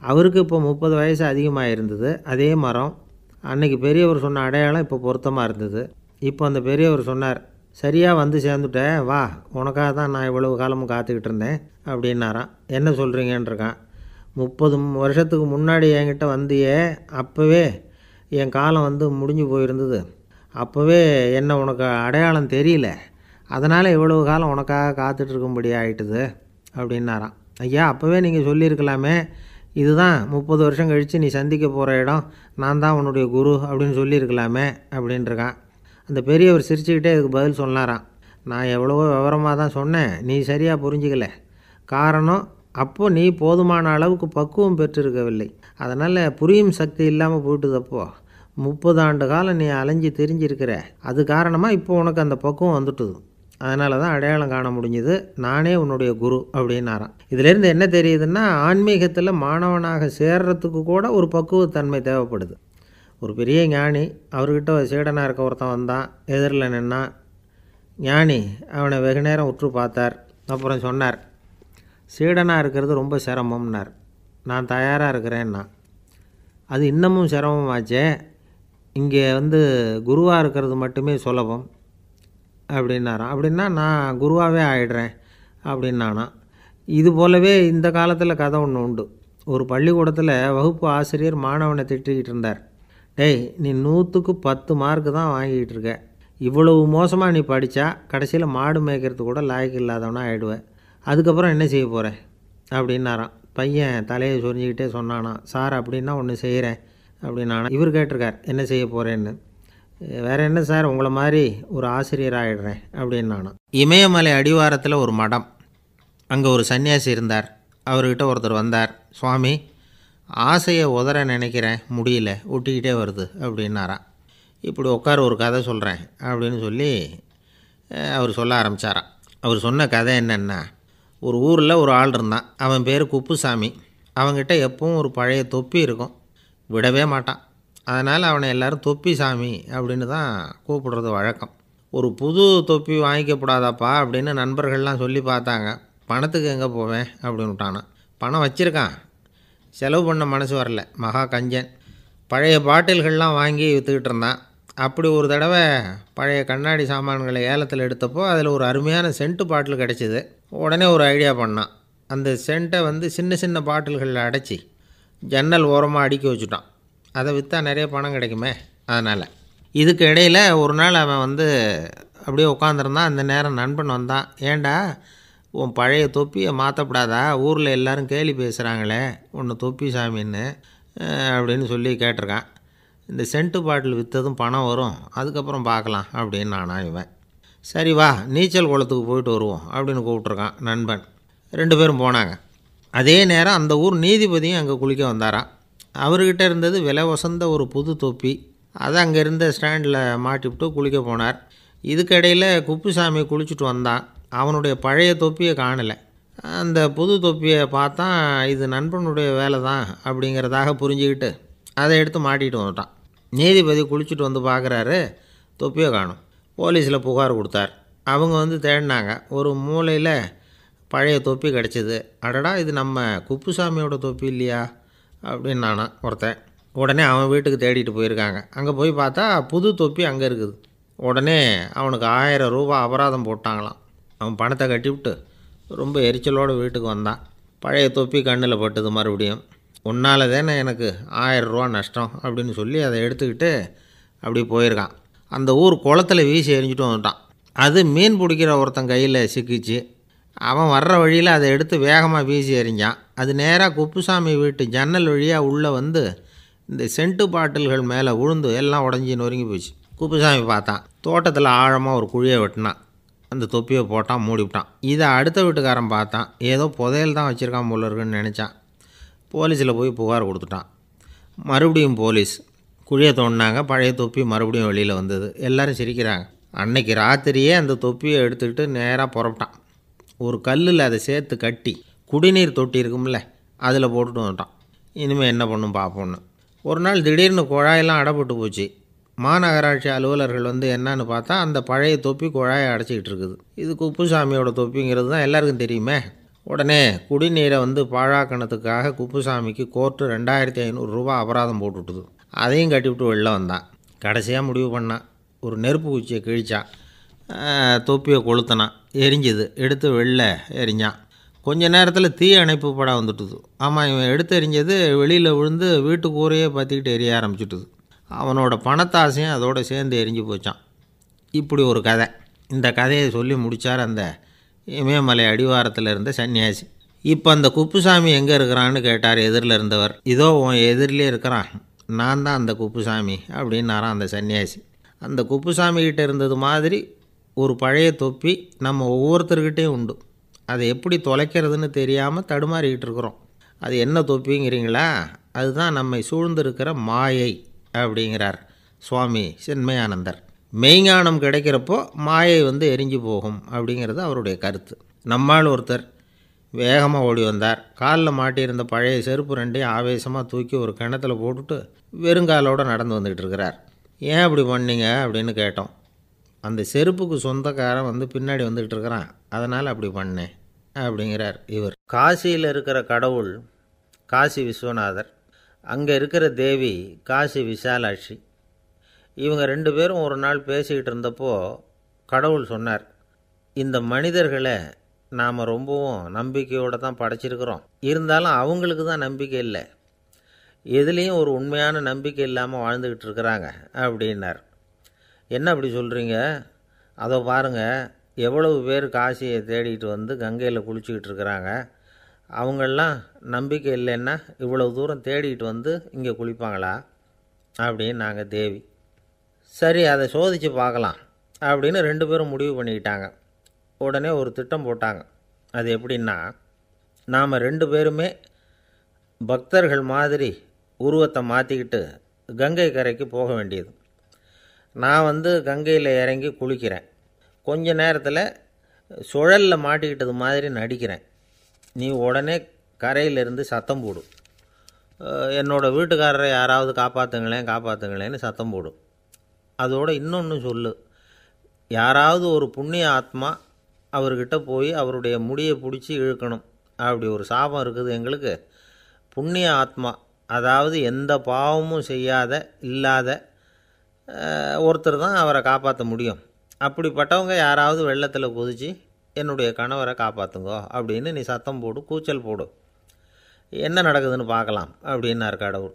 அவருக்கு இப்போ முப்பது வயசு அதிகமாக இருந்தது. அதே மரம் அன்னைக்கு பெரியவர் சொன்ன அடையாளம் இப்போ பொருத்தமாக இருந்தது. இப்போ அந்த பெரியவர் சொன்னார், சரியாக வந்து சேர்ந்துட்டேன், வா, உனக்காக தான் நான் இவ்வளவு காலமும் காத்துக்கிட்டு இருந்தேன் அப்படின்னாராம். என்ன சொல்கிறீங்கன்றிருக்கான். முப்பது வருஷத்துக்கு முன்னாடி என்கிட்ட வந்தியே, அப்போவே என் காலம் வந்து முடிஞ்சு போயிருந்தது. அப்போவே என்ன உனக்கு அடையாளம் தெரியல, அதனால் இவ்வளவு காலம் உனக்காக காத்துட்ருக்கும்படி ஆகிட்டுது அப்படின்னாராம். ஐயா, அப்போவே நீங்கள் சொல்லியிருக்கலாமே, இதுதான் முப்பது வருஷம் கழித்து நீ சந்திக்க போகிற இடம், நான் தான் உன்னுடைய குரு அப்படின்னு சொல்லியிருக்கலாமே அப்படின்ட்டுருக்கான். அந்த பெரியவர் சிரிச்சுக்கிட்டே இதுக்கு பதில் சொன்னாராம், நான் எவ்வளவோ விவரமாக தான் சொன்னேன், நீ சரியாக புரிஞ்சிக்கல. காரணம், அப்போது நீ போதுமான அளவுக்கு பக்குவம் பெற்றிருக்கவில்லை, அதனால் புரியும் சக்தி இல்லாமல் போயிட்டுது. அப்போது முப்பது ஆண்டு காலம் நீ அலைஞ்சி தெரிஞ்சிருக்கிற, அது காரணமாக இப்போ உனக்கு அந்த பக்குவம் வந்துட்டுது, அதனால தான் அடையாளம் காண முடிஞ்சுது, நானே உன்னுடைய குரு அப்படின்னாராம். இதிலேருந்து என்ன தெரியுதுன்னா, ஆன்மீகத்தில் மாணவனாக சேர்றதுக்கு கூட ஒரு பக்குவத்தன்மை தேவைப்படுது. ஒரு பெரிய ஞானி, அவர்கிட்ட சீடனாக இருக்க ஒருத்தன் வந்தான், எதிரில் நின்னான். ஞானி அவனை வெகு நேரம் உற்று பார்த்தார். அப்புறம் சொன்னார், சீடனாக இருக்கிறது ரொம்ப சிரமம்னார். நான் தயாராக இருக்கிறேன்னா. அது இன்னமும் சிரமமாச்சே, இங்கே வந்து குருவாக இருக்கிறது மட்டுமே சுலபம் அப்படின்னாராம். அப்படின்னா நான் குருவாகவே ஆகிடுறேன் அப்படின்னானா. இது போலவே இந்த காலத்தில் கதை ஒன்று உண்டு. ஒரு பள்ளிக்கூடத்தில் வகுப்பு ஆசிரியர் மாணவனை திட்டிக்கிட்டு இருந்தார். டேய், நீ நூற்றுக்கு பத்து மார்க்கு தான் வாங்கிக்கிட்டு இருக்க, இவ்வளவு மோசமாக நீ படித்தா கடைசியில் மாடு மேய்க்கிறது கூட லாய்க்கு இல்லாதவனா ஆகிடுவேன், அதுக்கப்புறம் என்ன செய்ய போகிறேன் அப்படின்னாராம். பையன் தலையை சொரிஞ்சிக்கிட்டே சொன்னானா, சார் அப்படின்னா ஒன்று செய்கிறேன் அப்படின்னானா. இவர் கேட்டிருக்கார், என்ன செய்ய போகிறேன்னு. வேறு என்ன சார், உங்களை மாதிரி ஒரு ஆசிரியர் ஆகிடுறேன் அப்படின்னானா. இமயமலை அடிவாரத்தில் ஒரு மடம், அங்கே ஒரு சன்னியாசி இருந்தார். அவர்கிட்ட ஒருத்தர் வந்தார். சுவாமி, ஆசையை உதற நினைக்கிறேன், முடியல, ஒட்டிக்கிட்டே வருது அப்படின்னாராம். இப்படி உட்கார, ஒரு கதை சொல்கிறேன் அப்படின்னு சொல்லி அவர் சொல்ல ஆரம்பித்தாராம். அவர் சொன்ன கதை என்னென்னா, ஒரு ஊரில் ஒரு ஆள் இருந்தான். அவன் பேர் குப்புசாமி. அவன்கிட்ட எப்பவும் ஒரு பழைய தொப்பி இருக்கும், விடவே மாட்டான். அதனால் அவனை எல்லோரும் தொப்பி சாமி அப்படின்னு தான் கூப்பிடுறது வழக்கம். ஒரு புது தொப்பி வாங்கிக்கப்படாதாப்பா அப்படின்னு நண்பர்கள்லாம் சொல்லி பார்த்தாங்க. பணத்துக்கு எங்கே போவேன் அப்படின்னு விட்டானான். பணம் வச்சுருக்கான், செலவு பண்ண மனசு வரல, மகா கஞ்சன். பழைய பாட்டில்கள்லாம் வாங்கி விற்றுக்கிட்டு இருந்தான். அப்படி ஒரு தடவை பழைய கண்ணாடி சாமான்களை ஏலத்தில் எடுத்தப்போ அதில் ஒரு அருமையான சென்ட்டு பாட்டில் கிடச்சிது. உடனே ஒரு ஐடியா பண்ணான். அந்த சென்ட்டை வந்து சின்ன சின்ன பாட்டில்களில் அடைச்சி ஜன்னல் ஓரமாக அடுக்கி வச்சுட்டான். அதை விற்றா நிறைய பணம் கிடைக்குமே, அதனால். இதுக்கு இடையில் ஒரு நாள் அவன் வந்து அப்படியே உட்காந்துருந்தான். அந்த நேரம் நண்பன் வந்தான். ஏண்டா, உன் பழைய தொப்பியை மாற்றப்படாதா, ஊரில் எல்லோரும் கேலி பேசுகிறாங்களே ஒன்று தொப்பி சாமின்னு அப்படின்னு சொல்லி கேட்டிருக்கான். இந்த சென்ட்டு பாட்டில் விற்றதும் பணம் வரும், அதுக்கப்புறம் பார்க்கலாம் அப்படின்னு நானா இவன். சரி வா, நீச்சல் குளத்துக்கு போயிட்டு வருவோம் அப்படின்னு கூப்பிட்ருக்கான் நண்பன். ரெண்டு பேரும் போனாங்க. அதே நேரம் அந்த ஊர் நீதிபதியும் அங்கே குளிக்க வந்தாராம். அவர்கிட்ட இருந்தது விலை வசந்த ஒரு புது தொப்பி. அதை அங்கே இருந்த ஸ்டாண்டில் மாட்டிவிட்டு குளிக்க போனார். இதுக்கிடையில் குப்புசாமி குளிச்சுட்டு வந்தான். அவனுடைய பழைய தொப்பியை காணலை. அந்த புது தொப்பியை பார்த்தா இது நண்பனுடைய வேலை தான் அப்படிங்கிறதாக புரிஞ்சுக்கிட்டு அதை எடுத்து மாட்டிகிட்டு வந்துட்டான். நீதிபதி குளிச்சுட்டு வந்து பார்க்குறாரு, தொப்பியை காணும். போலீஸில் புகார் கொடுத்தார். அவங்க வந்து தேடினாங்க. ஒரு மூலையில் பழைய தொப்பி கிடச்சிது. அடடா, இது நம்ம குப்புசாமியோட தொப்பி இல்லையா அப்படின்னு நானா ஒருத்தன். உடனே அவன் வீட்டுக்கு தேடிட்டு போயிருக்காங்க. அங்கே போய் பார்த்தா புது தொப்பி அங்கே இருக்குது. உடனே அவனுக்கு ஆயிரம் ரூபா அபராதம் போட்டாங்களாம். அவன் பணத்தை கட்டிவிட்டு ரொம்ப எரிச்சலோடு வீட்டுக்கு வந்தான். பழைய தொப்பி கண்ணில் பட்டுது. மறுபடியும், உன்னால் தானே எனக்கு ஆயிரம் ரூபா நஷ்டம் அப்படின்னு சொல்லி அதை எடுத்துக்கிட்டு அப்படி போயிருக்கான். அந்த ஊர் குளத்தில் வீசி எரிஞ்சிட்டு வந்துட்டான். அது மீன் பிடிக்கிற ஒருத்தன் கையில் சிக்கிச்சு. அவன் வர்ற வழியில் அதை எடுத்து வேகமாக வீசி எறிஞ்சான். அது நேராக குப்புசாமி வீட்டு ஜன்னல் வழியாக உள்ளே வந்து இந்த சென்ட்டு பாட்டில்கள் மேலே விழுந்து எல்லாம் உடஞ்சி நொறுங்கி போச்சு. குப்புசாமி பார்த்தான். தோட்டத்தில் ஆழமாக ஒரு குழியை வெட்டினான். அந்த தொப்பியை போட்டான், மூடிவிட்டான். இதை அடுத்த வீட்டுக்காரன் பார்த்தான். ஏதோ புதையல் தான் வச்சுருக்கான் போல இருக்குன்னு நினச்சான். போலீஸில் போய் புகார் கொடுத்துட்டான். மறுபடியும் போலீஸ் குழியை தோண்டினாங்க. பழைய தொப்பி மறுபடியும் வெளியில் வந்தது. எல்லோரும் சிரிக்கிறாங்க. அன்னைக்கு ராத்திரியே அந்த தொப்பியை எடுத்துக்கிட்டு நேராக புறப்பட்டான். ஒரு கல்லில் அதை சேர்த்து கட்டி குடிநீர் தொட்டி இருக்கும்ல, அதில் போட்டுட்டு வந்துட்டான். இனிமேல் என்ன பண்ணும் பார்ப்போன்னு. ஒரு நாள் திடீர்னு குழாயெல்லாம் அடைப்பட்டு போச்சு. மாநகராட்சி அலுவலர்கள் வந்து என்னன்னு பார்த்தா அந்த பழைய தொப்பி குழாயை அடைச்சிக்கிட்டு இருக்குது. இது குப்புசாமியோட தொப்பிங்கிறது தான் எல்லாருக்கும் தெரியுமே. உடனே குடிநீரை வந்து பாழாக்கணத்துக்காக குப்புசாமிக்கு கோர்ட்டு ரெண்டாயிரத்தி ஐநூறுரூவா அபராதம் போட்டுவிட்டுது. அதையும் கட்டிவிட்டு வெளில வந்தான். கடைசியாக முடிவு பண்ணான். ஒரு நெருப்பு குச்சியை கிழிச்சான், தொப்பியை கொளுத்தினான், எரிஞ்சுது. எடுத்து வெளில எரிஞ்சான். கொஞ்ச நேரத்தில் தீ அணைப்பு படம் வந்துட்டுது. ஆமாம், இவன் எடுத்து எரிஞ்சது வெளியில் விழுந்து வீட்டு கூரையே பற்றிக்கிட்டு எரிய ஆரம்பிச்சுட்டுது. அவனோட பணத்தாசையும் அதோடு சேர்ந்து எரிஞ்சு போச்சான். இப்படி ஒரு கதை. இந்த கதையை சொல்லி முடித்தார் அந்த இமயமலை அடிவாரத்தில் இருந்த சன்னியாசி. இப்போ அந்த குப்புசாமி எங்கே இருக்கிறான்னு கேட்டார் எதிரில் இருந்தவர். இதோ உன் எதிரிலே இருக்கிறான், நான் தான் அந்த குப்புசாமி அப்படின்னாரான் அந்த சன்னியாசி. அந்த குப்புசாமிகிட்ட இருந்தது மாதிரி ஒரு பழைய தொப்பி நம்ம ஒவ்வொருத்தர்கிட்டையும் உண்டு. அதை எப்படி தொலைக்கிறதுன்னு தெரியாமல் தடுமாறிக்கிட்டு இருக்கிறோம். அது என்ன தொப்பிங்கிறீங்களா? அதுதான் நம்மை சூழ்ந்திருக்கிற மாயை அப்படிங்கிறார் சுவாமி சின்மயானந்தர். மெய்ஞானம் கிடைக்கிறப்போ மாயை வந்து எரிஞ்சு போகும் அப்படிங்கிறது அவருடைய கருத்து. நம்மால் ஒருத்தர் வேகமாக ஓடி வந்தார். காலில் மாட்டியிருந்த பழைய செருப்பு ரெண்டையும் ஆவேசமாக தூக்கி ஒரு கிணத்துல போட்டுட்டு வெறுங்காலோடு நடந்து வந்துக்கிட்டு இருக்கிறார். ஏன் அப்படி பண்ணீங்க அப்படின்னு கேட்டோம். அந்த செருப்புக்கு சொந்தக்காரன் வந்து பின்னாடி வந்துக்கிட்டு இருக்கிறான், அதனால் அப்படி பண்ணேன் அப்படிங்கிறார் இவர். காசியில் இருக்கிற கடவுள் காசி விஸ்வநாதர், அங்கே இருக்கிற தேவி காசி விசாலாட்சி. இவங்க ரெண்டு பேரும் ஒரு நாள் பேசிக்கிட்டு இருந்தப்போ கடவுள் சொன்னார், இந்த மனிதர்களை நாம் ரொம்பவும் நம்பிக்கையோடு தான் படைச்சிருக்கிறோம், இருந்தாலும் அவங்களுக்கு தான் நம்பிக்கை இல்லை, எதுலேயும் ஒரு உண்மையான நம்பிக்கை இல்லாமல் வாழ்ந்துக்கிட்டு இருக்கிறாங்க அப்படின்னார். என்ன அப்படி சொல்கிறீங்க? அதோ பாருங்கள், எவ்வளவு பேர் காசியை தேடிட்டு வந்து கங்கையில் குளிச்சுக்கிட்டு இருக்கிறாங்க, அவங்களெலாம் நம்பிக்கை இல்லைன்னா இவ்வளவு தூரம் தேடிட்டு வந்து இங்கே குளிப்பாங்களா அப்படின்னு நாங்கள் தேவி. சரி, அதை சோதித்து பார்க்கலாம் அப்படின்னு ரெண்டு பேரும் முடிவு பண்ணிக்கிட்டாங்க. உடனே ஒரு திட்டம் போட்டாங்க. அது எப்படின்னா, நாம் ரெண்டு பேருமே பக்தர்கள் மாதிரி உருவத்தை மாற்றிக்கிட்டு கங்கை கரைக்கு போக வேண்டியது. நான் வந்து கங்கையில் இறங்கி குளிக்கிறேன், கொஞ்ச நேரத்தில் சுழலில் மாட்டிக்கிட்டது மாதிரி நடிக்கிறேன். நீ உடனே கரையிலிருந்து சத்தம் போடும், என்னோடய வீட்டுக்காரரை யாராவது காப்பாற்றுங்களேன் காப்பாற்றுங்களேன்னு சத்தம் போடும். அதோடு இன்னொன்று சொல்லு, யாராவது ஒரு புண்ணிய ஆத்மா அவர்கிட்ட போய் அவருடைய முடியை பிடிச்சி இழுக்கணும், அப்படி ஒரு சாபம் இருக்குது எங்களுக்கு. புண்ணிய ஆத்மா, அதாவது எந்த பாவமும் செய்யாத இல்லாத ஒருத்தர் தான் அவரை காப்பாற்ற முடியும். அப்படிப்பட்டவங்க யாராவது வெள்ளத்தில் குதித்து என்னுடைய கணவரை காப்பாற்றுங்கோ அப்படின்னு நீ சத்தம் போடு, கூச்சல் போடு, என்ன நடக்குதுன்னு பார்க்கலாம் அப்படின்னார் கடவுள்.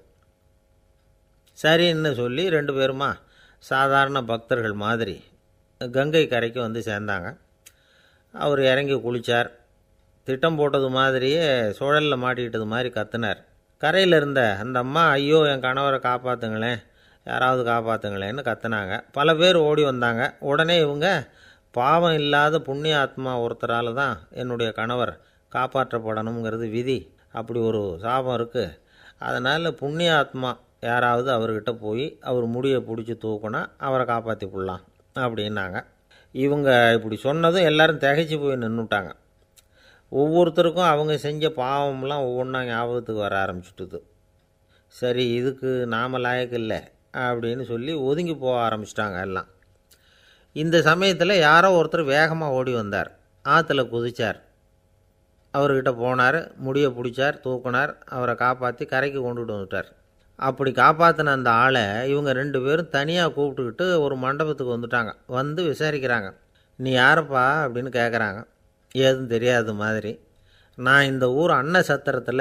சரின்னு சொல்லி ரெண்டு பேருமா சாதாரண பக்தர்கள் மாதிரி கங்கை கரைக்கு வந்து சேர்ந்தாங்க. அவர் இறங்கி குளித்தார். திட்டம் போட்டது மாதிரியே சுழலில் மாட்டிக்கிட்டது மாதிரி கத்துனார். கரையில் இருந்த அந்த அம்மா, ஐயோ என் கணவரை காப்பாற்றுங்களேன், யாராவது காப்பாற்றுங்களேன்னு கத்துனாங்க. பல பேர் ஓடி வந்தாங்க. உடனே இவங்க, பாவம் இல்லாத புண்ணிய ஆத்மா ஒருத்தரால் தான் என்னுடைய கணவர் காப்பாற்றப்படணுங்கிறது விதி, அப்படி ஒரு சாபம் இருக்குது, அதனால் புண்ணிய ஆத்மா யாராவது அவர்கிட்ட போய் அவர் முடியை பிடிச்சி தூக்குனா அவரை காப்பாற்றி போடலாம் அப்படின்னாங்க. இவங்க இப்படி சொன்னதும் எல்லோரும் திகைச்சு போய் நின்றுட்டாங்க. ஒவ்வொருத்தருக்கும் அவங்க செஞ்ச பாவம்லாம் ஒவ்வொன்றா ஞாபகத்துக்கு வர ஆரம்பிச்சுட்டுது. சரி, இதுக்கு நாம் லாயக்கு இல்லை அப்படின்னு சொல்லி ஒதுங்கி போக ஆரம்பிச்சிட்டாங்க எல்லாம். இந்த சமயத்தில் யாரோ ஒருத்தர் வேகமாக ஓடி வந்தார், ஆற்றுல குதித்தார். அவர்கிட்ட போனார், முடியை பிடிச்சார், தூக்குனார், அவரை காப்பாற்றி கரைக்கு கொண்டுட்டு வந்துட்டார். அப்படி காப்பாற்றின அந்த ஆளை இவங்க ரெண்டு பேரும் தனியாக கூப்பிட்டுக்கிட்டு ஒரு மண்டபத்துக்கு வந்துட்டாங்க. வந்து விசாரிக்கிறாங்க. நீ யாரப்பா அப்படின்னு கேட்குறாங்க. ஏதும் தெரியாத மாதிரி. நான் இந்த ஊர் அன்ன சத்திரத்தில்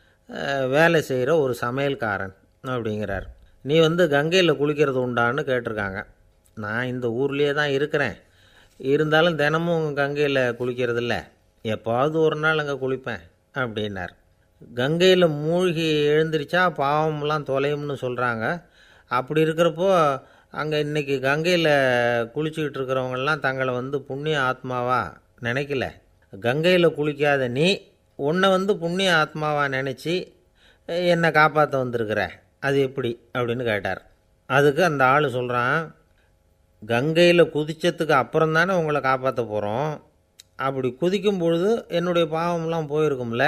வேலை செய்கிற ஒரு சமையல்காரன் அப்படிங்கிறார். நீ வந்து கங்கையில் குளிக்கிறது உண்டான்னு கேட்டிருக்காங்க. நான் இந்த ஊர்லேயே தான் இருக்கிறேன், இருந்தாலும் தினமும் கங்கையில் குளிக்கிறதில்ல, எப்போவாவது ஒரு நாள் அங்கே குளிப்பேன் அப்படின்னார். கங்கையில் மூழ்கி எழுந்திரிச்சா பாவம்லாம் தொலையும்னு சொல்கிறாங்க. அப்படி இருக்கிறப்போ அங்கே இன்றைக்கி கங்கையில் குளிச்சுக்கிட்டு இருக்கிறவங்கெல்லாம் தங்களை வந்து புண்ணிய ஆத்மாவா நினைக்கல. கங்கையில் குளிக்காத நீ உன்னை வந்து புண்ணிய ஆத்மாவா நினச்சி என்னை காப்பாற்ற வந்திருக்கிற, அது எப்படி அப்படின்னு கேட்டார். அதுக்கு அந்த ஆள் சொல்கிறான், கங்கையில் குதித்ததுக்கு அப்புறம் தானே உங்களை காப்பாற்ற போகிறோம், அப்படி குதிக்கும் பொழுது என்னுடைய பாவம்லாம் போயிருக்கும்ல,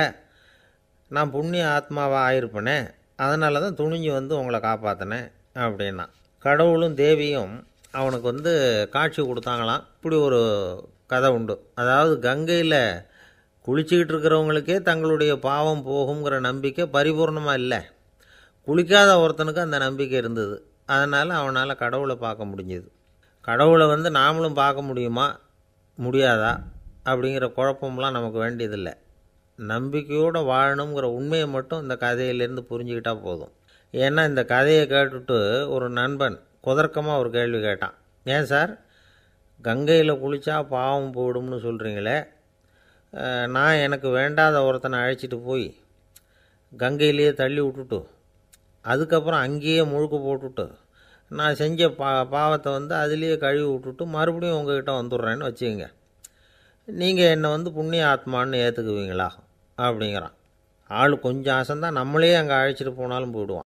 நான் புண்ணிய ஆத்மாவாக ஆயிருப்பேனே, அதனால தான் துணிஞ்சு வந்து உங்களை காப்பாற்றினேன் அப்படின்னா. கடவுளும் தேவியும் அவனுக்கு வந்து காட்சி கொடுத்தாங்களாம். இப்படி ஒரு கதை உண்டு. அதாவது கங்கையில் குளிச்சுக்கிட்டு இருக்கிறவங்களுக்கே தங்களுடைய பாவம் போகுங்கிற நம்பிக்கை பரிபூர்ணமாக இல்லை. குளிக்காத ஒருத்தனுக்கு அந்த நம்பிக்கை இருந்தது. அதனால் அவனால் கடவுளை பார்க்க முடிஞ்சது. கடவுளை வந்து நாமளும் பார்க்க முடியுமா முடியாதா அப்படிங்கிற குழப்பம்லாம் நமக்கு வேண்டியதில்லை. நம்பிக்கையோடு வாழணுங்கிற உண்மையை மட்டும் இந்த கதையிலேருந்து புரிஞ்சுக்கிட்டால் போதும். ஏன்னா இந்த கதையை கேட்டுட்டு ஒரு நண்பன் குதர்க்கமாக ஒரு கேள்வி கேட்டான். ஏன் சார், கங்கையில் குளித்தா பாவம் போயிடும்னு சொல்கிறீங்களே, நான் எனக்கு வேண்டாத ஒருத்தனை அழைச்சிட்டு போய் கங்கையிலேயே தள்ளி விட்டுட்டு அதுக்கப்புறம் அங்கேயே முழுக்க போட்டுட்டு நான் செஞ்ச பா பாவத்தை வந்து அதுலேயே கழுவி விட்டுட்டு மறுபடியும் உங்ககிட்ட வந்துடுறேன்னு வச்சுக்கோங்க, நீங்கள் என்னை வந்து புண்ணிய ஆத்மான்னு ஏற்றுக்குவீங்களா அப்படிங்கிறான். ஆள் கொஞ்சம் அசந்தான் நம்மளே அங்கே அழைச்சிட்டு போனாலும் போயிடுவான்.